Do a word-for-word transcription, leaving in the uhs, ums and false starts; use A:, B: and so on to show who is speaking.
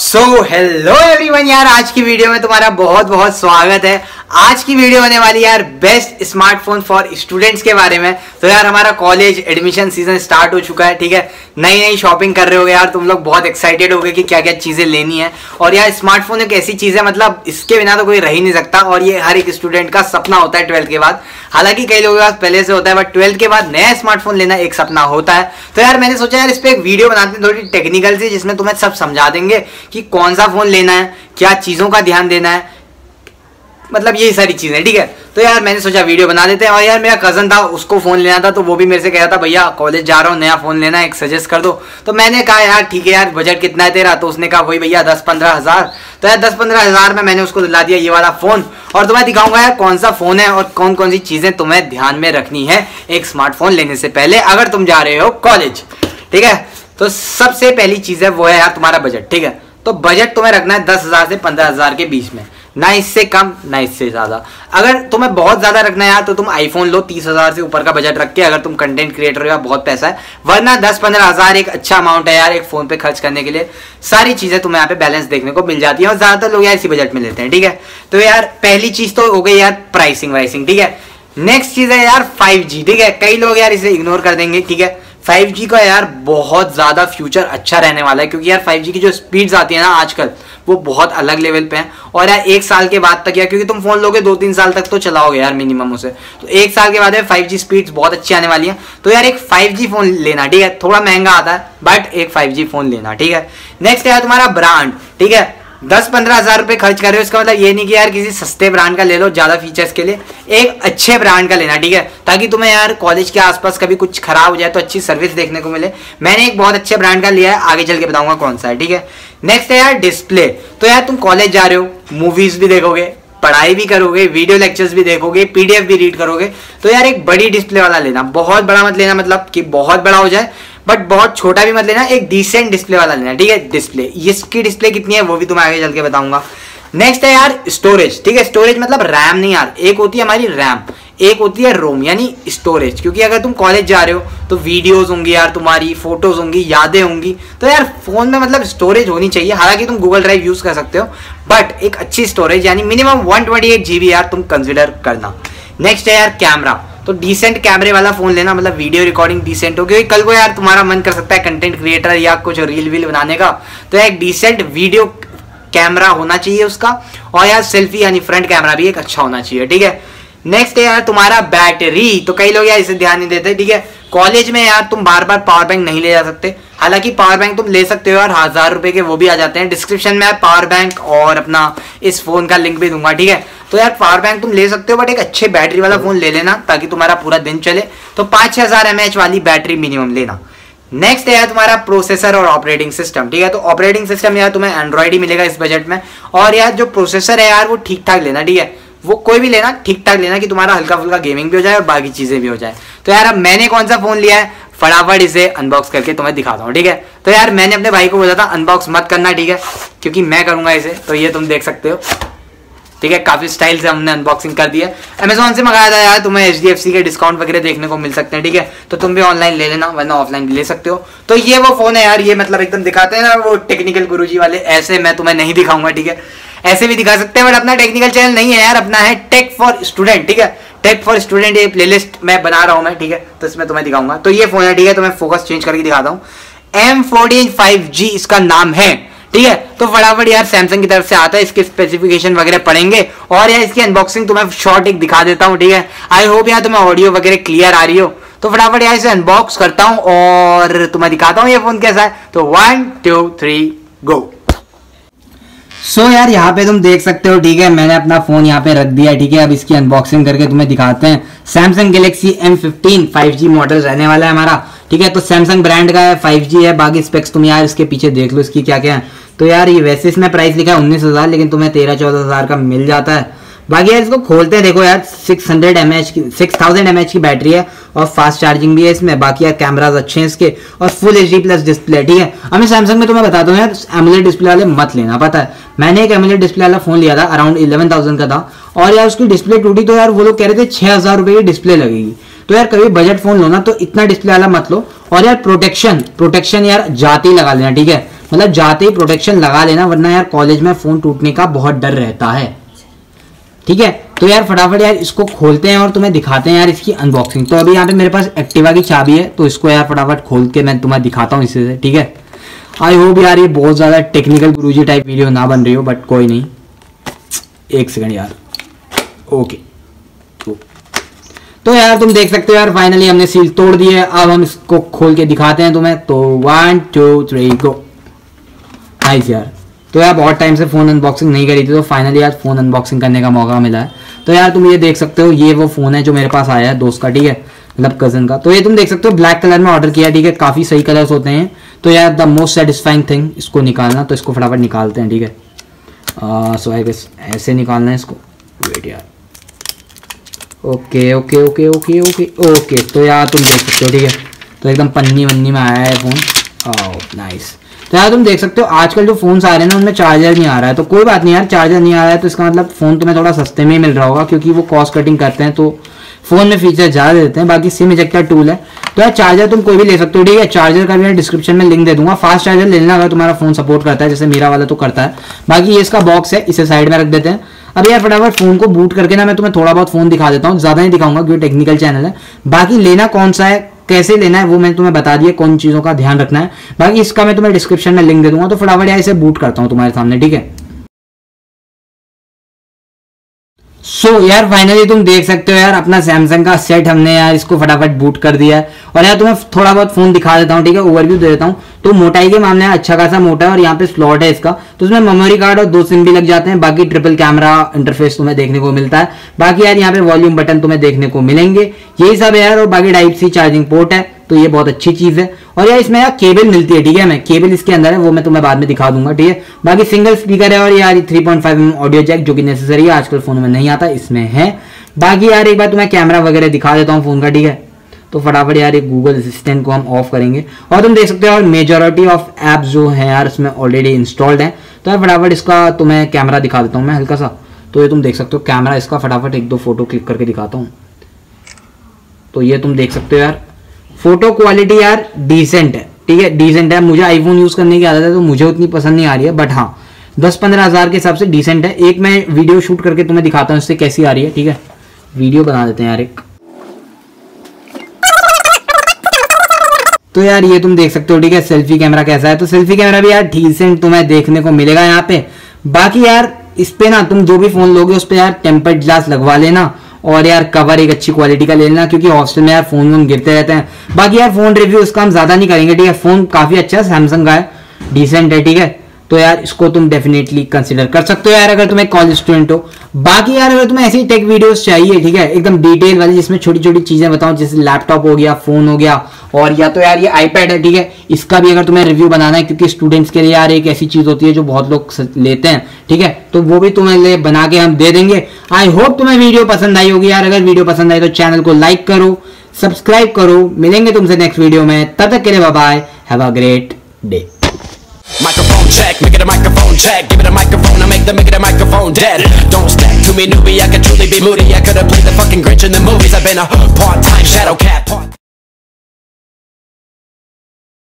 A: So hello everyone यार, आज की वीडियो में तुम्हारा बहुत बहुत स्वागत है। आज की वीडियो होने वाली यार बेस्ट स्मार्टफोन फॉर स्टूडेंट्स के बारे में। तो यार हमारा कॉलेज एडमिशन सीजन स्टार्ट हो चुका है, ठीक है। नई नई शॉपिंग कर रहे होगे यार तुम लोग, बहुत एक्साइटेड होगे कि क्या क्या चीजें लेनी है। और यार स्मार्टफोन एक ऐसी चीज है, मतलब इसके बिना तो कोई रह ही नहीं सकता, और ये हर एक स्टूडेंट का सपना होता है ट्वेल्थ के बाद। हालांकि कई लोगों के पास पहले से होता है, बट ट्वेल्थ के बाद नया स्मार्टफोन लेना एक सपना होता है। तो यार मैंने सोचा यार इस पे एक वीडियो बनाते हैं थोड़ी टेक्निकल सी, जिसमें तुम्हें सब समझा देंगे कि कौन सा फोन लेना है, क्या चीजों का ध्यान देना है, मतलब यही सारी चीजें, ठीक है। तो यार मैंने सोचा वीडियो बना देते हैं। और यार मेरा कजन था, उसको फोन लेना था, तो वो भी मेरे से कह रहा था भैया कॉलेज जा रहा हूँ, नया फोन लेना है, एक सजेस्ट कर दो। तो मैंने कहा यार ठीक है यार, बजट कितना है तेरा? तो उसने कहा वही भैया दस पंद्रह हजार। तो यार दस पंद्रह हजार में मैंने उसको दिला दिया ये वाला फोन। और तुम्हें दिखाऊंगा यार कौन सा फोन है और कौन कौन सी चीजें तुम्हें ध्यान में रखनी है एक स्मार्टफोन लेने से पहले, अगर तुम जा रहे हो कॉलेज, ठीक है। तो सबसे पहली चीज है वो है यार तुम्हारा बजट, ठीक है। तो बजट तुम्हें रखना है दस हजार से पंद्रह हजार के बीच में, ना इससे कम ना इससे ज्यादा। अगर तुम्हें बहुत ज्यादा रखना है यार तो तुम आईफोन लो, तीस हजार से ऊपर का बजट रख के, अगर तुम कंटेंट क्रिएटर हो या बहुत पैसा है। वरना दस पंद्रह हजार एक अच्छा अमाउंट है यार एक फोन पे खर्च करने के लिए। सारी चीजें तुम्हें यहाँ पे बैलेंस देखने को मिल जाती है, और ज्यादातर लोग यार इसी बजट में लेते हैं, ठीक है। तो यार पहली चीज तो हो गई यार प्राइसिंग वाइसिंग, ठीक है। नेक्स्ट चीज है यार फाइव जी, ठीक है। कई लोग यार इसे इग्नोर कर देंगे, ठीक है। फाइव जी का यार बहुत ज्यादा फ्यूचर अच्छा रहने वाला है, क्योंकि यार फाइव जी की जो स्पीड्स आती है ना आजकल, वो बहुत अलग लेवल पे हैं। और यार एक साल के बाद तक यार, क्योंकि तुम फोन लोगे दो तीन साल तक तो चलाओगे यार मिनिमम उसे, तो एक साल के बाद यार फाइव जी स्पीड्स बहुत अच्छी आने वाली है। तो यार एक फाइव जी फोन लेना, ठीक है। थोड़ा महंगा आता है बट एक फाइव जी फोन लेना, ठीक है। नेक्स्ट है तुम्हारा ब्रांड, ठीक है। दस पंद्रह हजार रुपए खर्च कर रहे हो, इसका मतलब ये नहीं कि यार किसी सस्ते ब्रांड का ले लो ज्यादा फीचर्स के लिए। एक अच्छे ब्रांड का लेना, ठीक है, ताकि तुम्हें यार कॉलेज के आसपास कभी कुछ खराब हो जाए तो अच्छी सर्विस देखने को मिले। मैंने एक बहुत अच्छे ब्रांड का लिया है, आगे चल के बताऊंगा कौन सा है, ठीक है। नेक्स्ट है यार डिस्प्ले। तो यार तुम कॉलेज जा रहे हो, मूवीज भी देखोगे, पढ़ाई भी करोगे, वीडियो लेक्चर्स भी देखोगे, पीडीएफ भी रीड करोगे, तो यार एक बड़ी डिस्प्ले वाला लेना। बहुत बड़ा मत लेना, मतलब कि बहुत बड़ा हो जाए, बट बहुत छोटा भी मत लेना, एक डिसेंट डिस्प्ले वाला लेना, ठीक है। डिस्प्ले, इसकी डिस्प्ले कितनी है वो भी तुम्हें आगे चल के बताऊंगा। नेक्स्ट है यार स्टोरेज, ठीक है। स्टोरेज मतलब रैम नहीं यार, एक होती है हमारी रैम, एक होती है रोम, यानी स्टोरेज। क्योंकि अगर तुम कॉलेज जा रहे हो तो वीडियोस होंगी यार, तुम्हारी फोटोज होंगी, यादें होंगी, तो यार फोन में मतलब स्टोरेज होनी चाहिए। हालांकि तुम गूगल ड्राइव यूज कर सकते हो, बट एक अच्छी स्टोरेज यानी minimum one twenty eight GB यार तुम कंसिडर करना। नेक्स्ट है यार कैमरा। तो डिसेंट कैमरे वाला फोन लेना, मतलब वीडियो रिकॉर्डिंग डिसेंट हो, क्योंकि कल को यार तुम्हारा मन कर सकता है कंटेंट क्रिएटर या कुछ रील वील बनाने का, तो एक डिसेंट वीडियो कैमरा होना चाहिए उसका। और यार सेल्फी यानी फ्रंट कैमरा भी एक अच्छा होना चाहिए, ठीक है। नेक्स्ट है यार तुम्हारा बैटरी। तो कई लोग यार इसे ध्यान नहीं देते, ठीक है। कॉलेज में यार तुम बार बार पावर बैंक नहीं ले जा सकते। हालांकि पावर बैंक तुम ले सकते हो यार, हजार रुपए के वो भी आ जाते हैं। डिस्क्रिप्शन में पावर बैंक और अपना इस फोन का लिंक भी दूंगा, ठीक है। तो यार पावर बैंक तुम ले सकते हो, बट एक अच्छे बैटरी वाला फोन ले लेना ताकि तुम्हारा पूरा दिन चले। तो पांच छह हजार एम एच वाली बैटरी मिनिमम लेना। नेक्स्ट है यार तुम्हारा प्रोसेसर और ऑपरेटिंग सिस्टम, ठीक है। तो ऑपरेटिंग सिस्टम यार तुम्हें एंड्रॉइड ही मिलेगा इस बजट में। और यार जो प्रोसेसर है यार वो ठीक ठाक लेना, ठीक है। वो कोई भी लेना, ठीक ठाक लेना कि तुम्हारा हल्का फुल्का गेमिंग भी हो जाए और बाकी चीजें भी हो जाए। तो यार अब मैंने कौन सा फोन लिया है फटाफट इसे अनबॉक्स करके तुम्हें दिखाता हूँ, ठीक है। तो यार मैंने अपने भाई को बोला था अनबॉक्स मत करना, ठीक है, क्योंकि मैं करूंगा इसे। तो ये तुम देख सकते हो, ठीक है। काफी स्टाइल से हमने अनबॉक्सिंग कर दिया। अमेजोन से मंगाया था यार, तुम्हें एच डी एफ सी के डिस्काउंट वगैरह देखने को मिल सकते हैं, ठीक है। तो तुम भी ऑनलाइन ले लेना, वरना ऑफलाइन भी ले सकते हो। तो ये वो फोन है यार, ये मतलब एकदम दिखाते हैं ना वो टेक्निकल गुरुजी वाले, ऐसे मैं तुम्हें नहीं दिखाऊंगा, ठीक है। ऐसे भी दिखा सकते हैं, बट अपना टेक्निकल चैनल नहीं है यार, अपना है टेक फॉर स्टूडेंट, ठीक है। टेक फॉर स्टूडेंट ये प्लेलिस्ट मैं बना रहा हूं मैं, ठीक है। तो इसमें तुम्हें दिखाऊंगा। तो ये फोन है, ठीक है। तो मैं फोकस चेंज करके दिखाता हूँ। एम फोर्टीन फाइव जी इसका नाम है, ठीक है। तो फटाफट यार सैमसंग की तरफ से आता है, इसके स्पेसिफिकेशन वगैरह पढ़ेंगे और यार इसकी अनबॉक्सिंग तुम्हें शॉर्ट एक दिखा देता हूँ, ठीक है। आई होप यार तुम्हें ऑडियो वगैरह क्लियर आ रही हो। तो फटाफट यार इसे अनबॉक्स करता हूँ और तुम्हें दिखाता हूँ ये फोन कैसा है। तो one two three go. So so यार यहाँ पे तुम देख सकते हो, ठीक है। मैंने अपना फोन यहाँ पे रख दिया, ठीक है। अब इसकी अनबॉक्सिंग करके तुम्हें दिखाते हैं। Samsung Galaxy M fifteen five G model रहने वाला है हमारा, ठीक है। तो सैमसंग ब्रांड का है, फाइव जी है। बाकी स्पेक्स तुम यार इसके पीछे देख लो इसकी क्या क्या है। तो यार ये वैसे इसमें प्राइस लिखा है उन्नीस हजार, लेकिन तुम्हें तेरह चौदह हजार का मिल जाता है। बाकी यार इसको खोलते हैं, देखो यार सिक्स हंड्रेड एम एच की सिक्स थाउजेंड एम एच की बैटरी है और फास्ट चार्जिंग भी है इसमें। बाकी यार कैमराज अच्छे हैं इसके और full H D plus display, ठीक है। हमें सैमसंग में तुम्हें बताता हूँ यार, एमुलेट डिस्प्ले वाले मत लेना, पता है। मैंने एक एमुलेट डिस्प्ले वाला फोन लिया था, अराउंड इलेवन थाउजेंड का था, और यार उसकी डिस्प्ले टूटी तो यार वो लोग कह रहे थे छह हजार रुपए की डिस्प्ले लगेगी। तो यार कभी बजट फोन लो ना तो इतना डिस्प्ले वाला मत लो। और यार प्रोटेक्शन प्रोटेक्शन यार जाते ही लगा लेना, ठीक है। मतलब जाते ही प्रोटेक्शन लगा लेना, वरना यार कॉलेज में फ़ोन टूटने का बहुत डर रहता है, ठीक है। तो यार फटाफट यार इसको खोलते हैं और तुम्हें दिखाते हैं यार इसकी अनबॉक्सिंग। तो अभी यहाँ पे मेरे पास एक्टिवा की चाबी है, तो इसको यार फटाफट खोल के मैं तुम्हें दिखाता हूँ इससे, ठीक है। आई होप यार ये बहुत ज़्यादा टेक्निकल गुरुजी टाइप वीडियो ना बन रही हो, बट कोई नहीं, एक सेकंड यार, ओके। तो, तो यार तुम देख सकते हो यार फाइनली हमने सील तोड़ दी है। अब हम इसको खोल के दिखाते हैं तुम्हें। तो one two three go. Nice यार। तो यार बहुत टाइम से फ़ोन अनबॉक्सिंग नहीं करी थी, तो फाइनली आज फ़ोन अनबॉक्सिंग करने का मौका मिला है। तो यार तुम ये देख सकते हो, ये वो फ़ोन है जो मेरे पास आया है दोस्त का, ठीक है, मतलब कज़न का। तो ये तुम देख सकते हो ब्लैक कलर में ऑर्डर किया, ठीक है, काफ़ी सही कलर्स होते हैं। तो यार द मोस्ट सेटिस्फाइंग थिंग इसको निकालना, तो इसको फटाफट निकालते हैं, ठीक है। सो आई गेस ऐसे निकालना है इसको, वेट यार, okay okay okay okay okay okay. तो यार तुम देख सकते हो, ठीक है, तो एकदम पन्नी वन्नी में आया है फ़ोन। Oh nice. तो यार तुम देख सकते हो आजकल जो फ़ोन्स आ रहे हैं ना उनमें चार्जर नहीं आ रहा है, तो कोई बात नहीं यार, चार्जर नहीं आ रहा है तो इसका मतलब फ़ोन तुम्हें थोड़ा सस्ते में ही मिल रहा होगा, क्योंकि वो कॉस्ट कटिंग करते हैं, तो फ़ोन में फीचर ज़्यादा देते हैं। बाकी सिम इजेक्टर टूल है, तो यार चार्जर तुम कोई भी ले सकते हो, ठीक है। चार्जर का भी मैं डिस्क्रिप्शन में लिंक दे दूंगा। फास्ट चार्जर लेना अगर तुम्हारा फ़ोन सपोर्ट करता है, जैसे मेरा वाला तो करता है। बाकी ये इसका बॉक्स है, इसे साइड में रख देते हैं। अब यार फटाफट फ़ोन को बूट करके ना मैं तुम्हें थोड़ा बहुत फ़ोन दिखा देता हूँ, ज़्यादा नहीं दिखाऊंगा क्योंकि टेक्निकल चैनल है। बाकी लेना कौन सा है, कैसे लेना है, वो मैंने तुम्हें बता दिया, कौन चीज़ों का ध्यान रखना है। बाकी इसका मैं तुम्हें डिस्क्रिप्शन में लिंक दे दूंगा। तो फटाफट यार इसे बूट करता हूँ तुम्हारे सामने, ठीक है। सो so, यार फाइनली तुम देख सकते हो यार अपना सैमसंग का सेट हमने यार इसको फटाफट बूट कर दिया है। और यार तुम्हें थोड़ा बहुत फोन दिखा देता हूँ, ठीक है, ओवरव्यू दे देता हूँ। तो मोटाई के मामले में अच्छा खासा मोटा है, और यहाँ पे स्लॉट है इसका, तो उसमें मेमोरी कार्ड और दो सिम भी लग जाते हैं। बाकी ट्रिपल कैमरा इंटरफेस तुम्हें देखने को मिलता है। बाकी यार यहाँ पे वॉल्यूम बटन तुम्हें देखने को मिलेंगे, यही सब है यार। और बाकी टाइप सी चार्जिंग पोर्ट है, तो ये बहुत अच्छी चीज है। और यार इसमें यार केबल मिलती है, ठीक है, मैं केबल इसके अंदर है, वो मैं तुम्हें बाद में दिखा दूंगा, ठीक है। बाकी सिंगल स्पीकर है, और यार three point five M audio jack, जो कि नेसेसरी है, आजकल फोन में नहीं आता, इसमें है। बाकी यार एक बार तुम्हें कैमरा वगैरह दिखा देता हूँ फोन का, ठीक है। तो फटाफट यार एक गूगल असिस्टेंट को हम ऑफ करेंगे, और तुम देख सकते हो यार मेजॉरिटी ऑफ एप्स जो है यार इसमें ऑलरेडी इंस्टॉल्ड है। तो यार फटाफट इसका तुम्हें कैमरा दिखा देता हूँ मैं हल्का सा। तो ये तुम देख सकते हो कैमरा इसका, फटाफट एक दो फोटो क्लिक करके दिखाता हूँ। तो ये तुम देख सकते हो यार फोटो क्वालिटी यार डिसेंट है, ठीक है, डिसेंट है। मुझे आईफोन यूज करने की आदत है, तो मुझे उतनी पसंद नहीं आ रही है, बट हाँ दस पंद्रह हजार के हिसाब से डिसेंट है। एक मैं वीडियो शूट करके तुम्हें दिखाता हूँ इससे कैसी आ रही है, ठीक है। वीडियो बना देते हैं यार एक। तो यार ये तुम देख सकते हो, ठीक है, सेल्फी कैमरा कैसा है। तो सेल्फी कैमरा भी यार डिसेंट तुम्हें देखने को मिलेगा यहाँ पे। बाकी यार इस पे ना तुम जो भी फोन लोगे उस पे यार टेम्पर्ड ग्लास लगवा लेना, और यार कवर एक अच्छी क्वालिटी का ले लेना, क्योंकि हॉस्टल में यार फोन वोन गिरते रहते हैं। बाकी यार फोन रिव्यू इसका हम ज्यादा नहीं करेंगे, ठीक है। फोन काफी अच्छा है, सैमसंग का है, डिसेंट है, ठीक है। तो यार इसको तुम डेफिनेटली कंसिडर कर सकते हो यार अगर तुम एक कॉलेज स्टूडेंट हो। बाकी यार अगर तुम्हें ऐसी टेक वीडियोस चाहिए, ठीक है, एकदम डिटेल वाली, जिसमें छोटी छोटी चीजें बताऊं, जैसे लैपटॉप हो गया, फोन हो गया, और या तो यार ये आईपैड है, ठीक है, इसका भी अगर तुम्हें रिव्यू बनाना है, क्योंकि स्टूडेंट्स के लिए यार एक ऐसी चीज होती है जो बहुत लोग लेते हैं, ठीक है, तो वो भी तुम्हें ले बना के हम दे देंगे। आई होप तुम्हें वीडियो पसंद आई होगी यार। अगर वीडियो पसंद आई तो चैनल को लाइक करो, सब्सक्राइब करो। मिलेंगे तुमसे नेक्स्ट वीडियो में, तब तक के लिए bye bye, have a great day.
B: Microphone check, make it a microphone check. Give it a microphone, I make the make it a microphone dead. Don't step to me, newbie, I could truly be moody. I could have played the fucking Grinch in the movies. I've been a part-time shadow cat. Part